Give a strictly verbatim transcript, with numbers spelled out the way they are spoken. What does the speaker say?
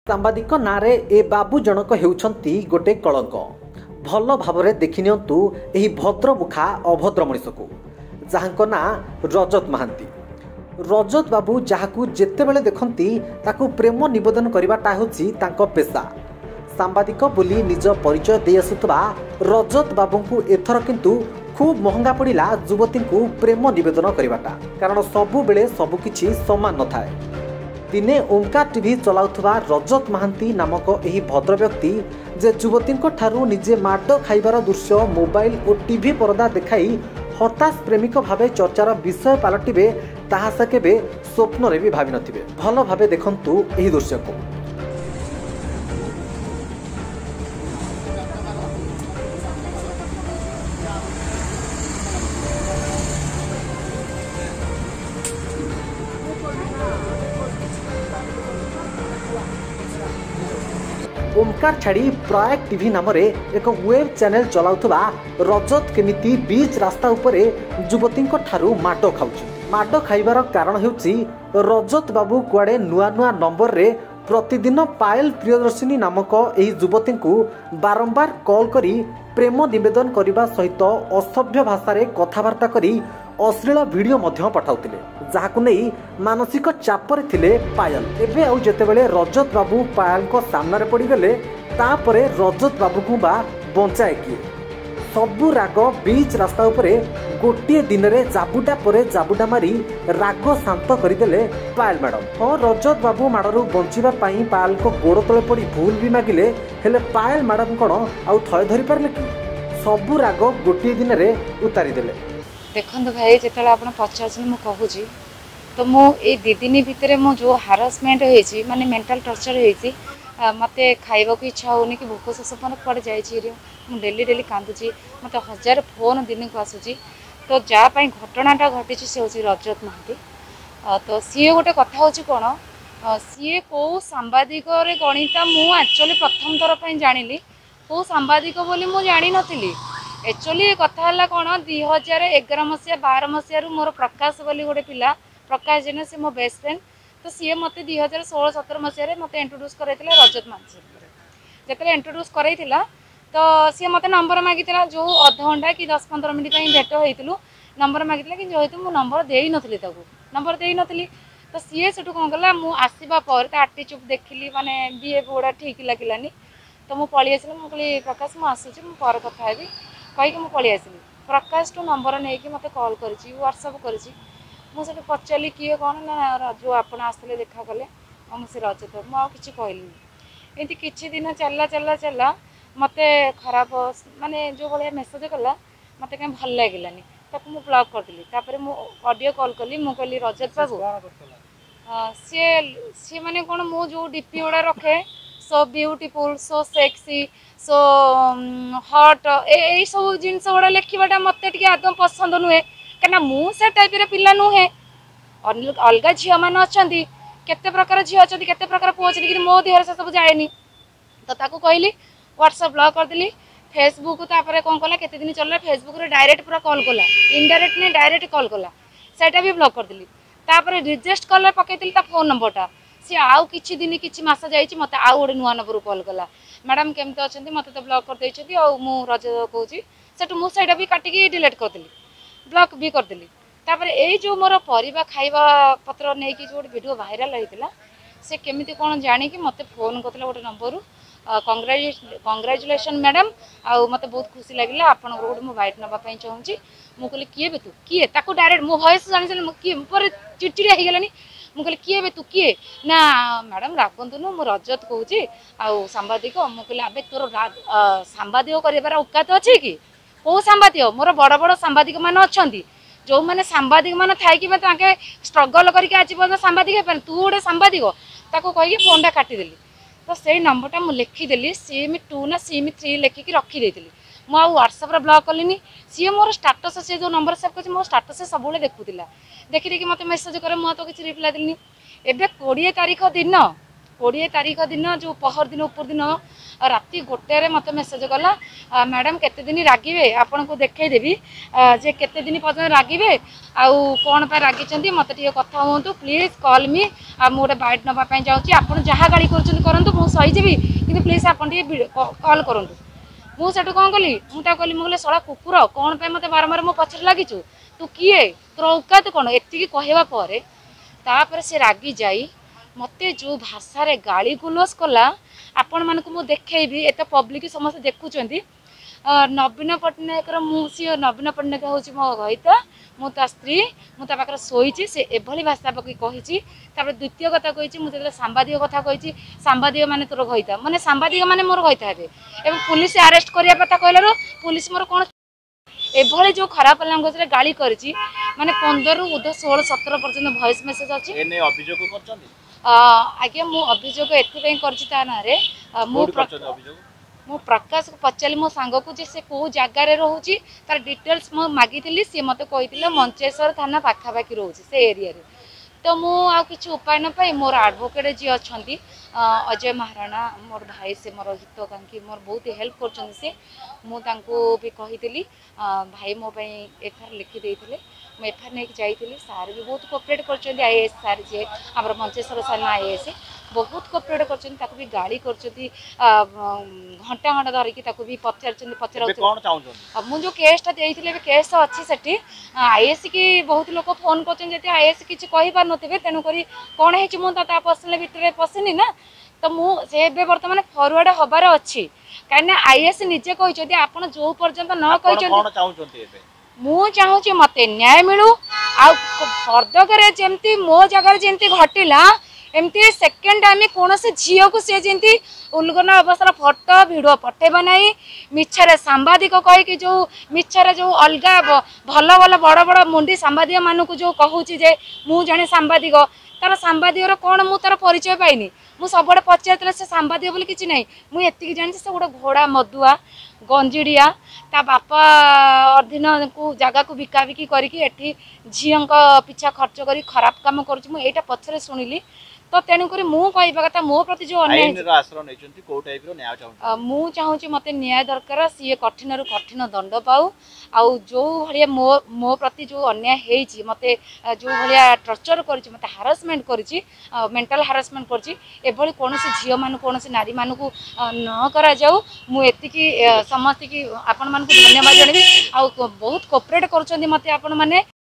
सांबादिक नारे ए बाबू जनक हेउछंती गोटे कलंक। भल भावरे देखिनियंतु एही भद्र मुखा अभद्र मनिष को जहांक ना रजत महांती। रजत बाबू जहाकू जेतेबेले देखंती ताकू प्रेम निवेदन करवाटा होची तांको पेशा। सांबादिक बोली निज परिचय दे आसुतबा रजत बाबू को एथर किंतु खूब महंगा पड़िला युवती को प्रेम निवेदन करवाटा, कारण सबु बेले सबु किछि समान न थाए। दिने ओंकार टीवी चलाउथबा रजत महांती नामक एही भद्र व्यक्ति जे युवती ठारू निजे माड खाइबार दृश्य मोबाइल और टीवी पर्दा देखाई हताश प्रेमिक भावे चर्चार विषय पलटिबे ताहा से केबे स्वप्न रे भी भाबी नथिबे। भल भावे देखंतु एही दृश्य को। ओंकार छाड़ी प्रयाग टीवी नाम रे एक वेब चैनल चलाउथबा रजत केमिति बीच रास्ता उपरे युवती ठारू माड खाउछि। माड खाइबार कारण हेउछि रजत बाबू कुआडे नुआ नुआ नंबर रे प्रतिदिन पायल प्रियदर्शिनी नामक एही युवती को बारंबार कॉल करी प्रेम निवेदन करने सहित असभ्य भाषा रे कथबार्ता करी अश्लील वीडियो मध्य पठाउतिले, जाहाकु नहीं मानसिक चापर थिले पायल। एबे आउ जेतेबेले रजत बाबू पायल को सामने पड़गले तापरे रजत बाबू को बा बंचाए किए। सबु राग बीच रास्ता उपरे गोटे दिन रे जाबुटा परे जाबुटा मारी राग शांत करदेले पायल मैडम। हाँ, रजत बाबू माड़ू बंचिबा पई पायल को गोड़ तले पड़ी भूल भी मागिले, हेले पायल मैडम कौन आउ थय धरि पारले कि सबु राग गोटे दिन रे उतारी देले। देखो भाई, जो आप पचार मुझे कहूँ तो मुझे दी दिन भितर मो जो हारासमेंट होती माने मेंटल टर्चर होती मत खाइबा को इच्छा होनी कि भोक शोष मैंने कड़े जाइए मुझे डेली डेली कांदुची, मत हजार फोन दिन को आसूँ। तो जहाँपाई घटनाटा घटी सी हूँ रजत महांती। तो सी गोटे कथा हूँ कौन सी कौ सांबादिक गणिता मुझे एक्चुअली प्रथम थर पर जानी कौ सांबादिक बोली मुझे जानी नी। एक्चुअली कथा है कौन दुई हजार एगार मसीहा बार मसीह मोर प्रकाश बोली गोटे पिला प्रकाश जेना से मो बेस्ट फ्रेंड। तो सी मत दुई हजार षोल सतर मसीह मत इंट्रोड्यूस कराइला रजत महांती। जिते इंट्रोड्यूस कराइला तो सी मत नंबर मागिला जो अध घंटा कि दस पंद्रह मिनट भेट होइतलु नंबर मागिला कि जेहेतु मु नंबर देई नथली ताकू नंबर देई नथली। तो सी सेठू कौन कला मु आसीबा पर आटीट्यूड देखिली माने बिहेव गुड़ा ठीक लगिलानी। तो मु पळी आसिली, मु कहली प्रकाश मु आसुची मु पर कथा हेबी कहीकि मुझे पलि आसली। प्रकाश टू नंबर नहीं कि मत कॉल करी व्हाट्सअप करी मुझे पचारि किए कौन ना जो आपड़ आसते देखा कले मुझे रजत मुझे कहली। एमती किसी दिन चलला चलला चलला मत खराब माने जो भाया मेसेज कला मत कहीं भल लगिलानी ताको मु ब्लॉक करदेली। तापर मु ऑडियो कॉल कली मु कहली रजत बाबू सी सी माने कौन मु जो डीपी गुड़ा रखे सो ब्यूटीफुल सो सेक्सी सो हट यही सब जिन गुड़ा लिखा मत आदम पसंद नुहे कहीं मुझे टाइप पिला नुहे। अलग झील मैंने अच्छा केते प्रकार झील अच्छा केते प्रकार पुओ अच्छे कि मो देहर से सब जाएनी। तो ताकू कहली व्हाट्सअप ब्लॉक करदेली। फेसबुक तापर कौन कला केते दिन चलला फेसबुक रे डायरेक्ट पूरा कॉल कला, इनडायरेक्ट नहीं डायरेक्ट कॉल कला, सेटा भी ब्लॉक करदेली। तापर रिजेक्ट कॉल पकईली ता फोन नंबरटा सी आउ किछि दिन किछि मास जाइछि मत आउ गोटे नुआ नंबर कॉल कला। मैडम केमती अच्छा मत तो ब्लॉक कर देइछथि आ मु रजत कहूँ सेठू मु सैटा भी काटिकी डिलीट करदेली ब्लॉक भी करदेली। तापर एई जो मोर परिबा खाइबा पत्र नहीं कि जो वीडियो वायरल होइतिला से केमिति कोन जानी कि मते फोन करथिला गोटे नंबर कंग्रेचुलेशन मैडम आ मते बहुत खुशी लगिला आपन गोटे मो बाइट नबा पई चाहूची। मु कहली किए बे तू किए ताको डायरेक्ट मो वॉइस जानि चले किए पर चिड़चिड़िया हो गलानी। मु कहली किए बे तू किए ना मैडम रागंतुनु मु रजत कहूची आउ सांबादिक। मु कहली आबे तोर सांबादिक करिबार औकात अछि कि को सांबादिक मोर बड़ बड़ सांबादिक मान अछंती जो मैंने सांबादिक मान थाई कि ताके स्ट्रगल करके आज पर्यंत सांबादिक हेपन तू गोटे सांबादिक ताको कहीकि फोनटा काटिदेली। तो से नंबरटा मु लिखिदेली सिम टू ना सिम थ्री लिखिकी रखीदेली। मु आउ व्हाट्सअप ब्लॉक कलिनी। सी मोर स्टाटस से जो नंबर सेव कर मो स्टाटस सब देखुला देखी देखी मत मेसेज करे मु तो किसी रिप्लाई देनी। एबे कोड़े तारीख दिन कोड़े तारीख दिन जो पहर दिन उपर दिन राति गोटे मत मेसेज कला मैडम केते दिन रागिबे आपन को देखैदेवी जे केते दिन पर्यटन रागिबे आउ कौन पे रागी मत टे कथा हूँ प्लीज कॉल मी आ मुझे बाइट नापी जाऊँगी आपड़ जहाँ गाड़ी करूँ मुझे सहीजी कि प्लीज आपन कॉल करूँ मुझे कौन कली मुझे कहली मुझे सड़ा कुकुर कौन पे मत बारंबार मो पछरे लगिचु तू किए तोर औकात कौन एति कहवा पर तापर से रागी जाई मते जो भाषा रे गाली गुलस कला आपण मानक मु देखैबी एत पब्लिक समस्त देखुचंती नवीन पट्टनायक मु सी नवीन पट्टनायक हूँ मो घईता मु ता स्त्री मु ता पाखरे सोईची से एभली भाषा पकई कहिची तापर द्वितीय कथा कहिची मु जेतले सांबादिक कथा कहिची सांबादिक माने तोर घईता माने सांबादिक माने मोर घईता हेबे एवं पुलिस अरेस्ट करिया पता कहलारो पुलिस मोर कोन एभली जो खराब लैंग्वेज रे गाली करची माने पंद्रह रु उद सोलह सत्रह पर्यंत वॉइस मेसेज अछि एने अभियोग करचंदी आज्ञा मु अभियोग एथि करची ता ना रे मु मु प्रकाश को पचाली मो सांग को जे से को जगार रोची तार डिटेल्स मु मागिली सी मत कही मंचेश्वर थाना पाखापाखि रोचे से एरिया रे तो मु आ किसी उपाय न पाई मोर एडवोकेट जी अच्छा अजय महाराणा मोर भाई से मोर हितकांक्षी मोर बहुत हेल्प कर सी मुझे भी कही भाई मो एफआईआर लिखी देते मुझे एफआईआर नहीं जाइली सार भी बहुत कोऑपरेट कर आईएएस सार जी आम मंचेश्वर साना आईएएस बहुत कोऑपरेट कर भी गाड़ी कर घंटा घंटा धरिकी भी पचार पचार मुझे केसटा देते केस अच्छी से आईएएस की बहुत लोग फोन कर आईएएस किसी कही पार नथिबे तेणुक कौन है मुझे पर्सनाल भितर पशिनी ना तो मुझे बर्तमान फरवर्ड हबार अच्छी कहीं आईएएस निजे कहते आप जो पर्यंत न कहते मु चाहूँ मत न्याय मिलू आर्दक जमी मो जगार जमी घटला एमती सेकेंड टाइम कौन से झील को सी जमी उल्लंघन अवस्था फोटो भिड पठेब ना मिछरे सांबादिक कहीकि जो मिछरे जो अलग भल भल बड़ बड़ मुंडी सांबादिक मानक जो कहूँ जे मु जड़े सांबादिक तार सांबादिक कौन मु तार परिचय पाइनी मु सब पचार से सांबादिक बोली किसी ना मुझे जानी से गोटे घोड़ा मदुआ गंजिड़िया ता बापा अधीन को जगह को बिकाबिकी करके झील पिछा खर्च कर खराब काम करुँचा पछरे शुणिली तो तेणुक मु कहवा कथा मो प्रति जो अन्याय मु चाहूँ मत न्याय दरकार सी कठिन रु कठिन दंड पाऊ आउ जो भाया मो मो प्रति जो अन्याय होती मत जो भाया टर्चर कर मत हारासमेंट कर मेंटल हारासमेंट कर कौन झील मान कौन नारी मान को न करा जाऊ मुझे समस्त की आपण मान धन्यवाद जनबी आ बहुत कोऑपरेट कर मत आपण माने।